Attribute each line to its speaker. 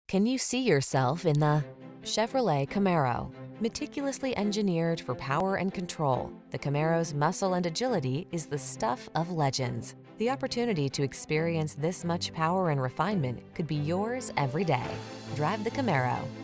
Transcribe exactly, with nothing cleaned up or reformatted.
Speaker 1: Can you see yourself in the Chevrolet Camaro? Meticulously engineered for power and control, the Camaro's muscle and agility is the stuff of legends. The opportunity to experience this much power and refinement could be yours every day. Drive the Camaro.